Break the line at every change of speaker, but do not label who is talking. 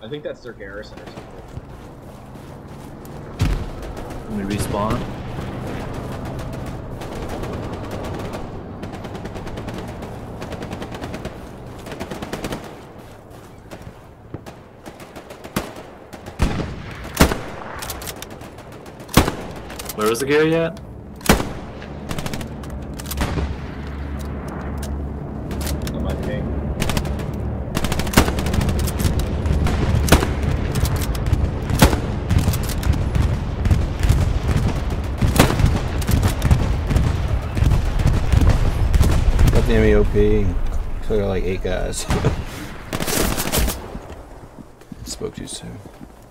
I think that's their garrison or something.
Let me respawn. Where was the Gary at?
On my ping.
Got the MEOP. So I got like 8 guys. Spoke too soon.